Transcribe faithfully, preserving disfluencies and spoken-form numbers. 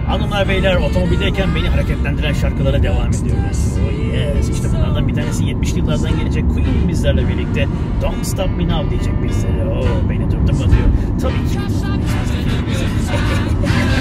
Hanımlar beyler, otomobildeyken beni hareketlendiren şarkılara devam ediyoruz. Oh yes, işte bunlardan bir tanesi yetmişli yıllardan gelecek Queen bizlerle birlikte Don't Stop Me Now diyecek bizlere. Oh, beni durdurma diyor. Tabii ki.